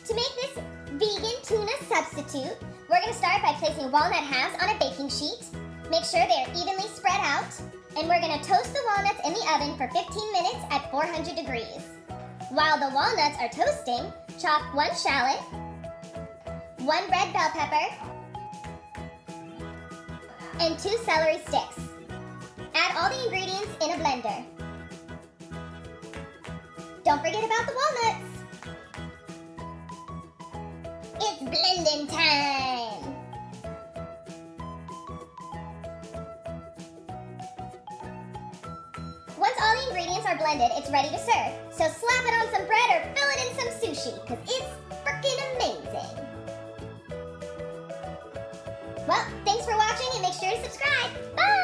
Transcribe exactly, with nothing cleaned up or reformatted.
To make this vegan tuna substitute, we're going to start by placing walnut halves on a baking sheet. Make sure they are evenly spread out. And we're going to toast the walnuts in the oven for fifteen minutes at four hundred degrees. While the walnuts are toasting, chop one shallot, one red bell pepper, and two celery sticks. Add all the ingredients in a blender. Don't forget about the walnuts. It's blending time! Once all the ingredients are blended, it's ready to serve. So slap it on some bread or fill it in some sushi, because it's freaking amazing. Well, thanks for watching and make sure to subscribe. Bye!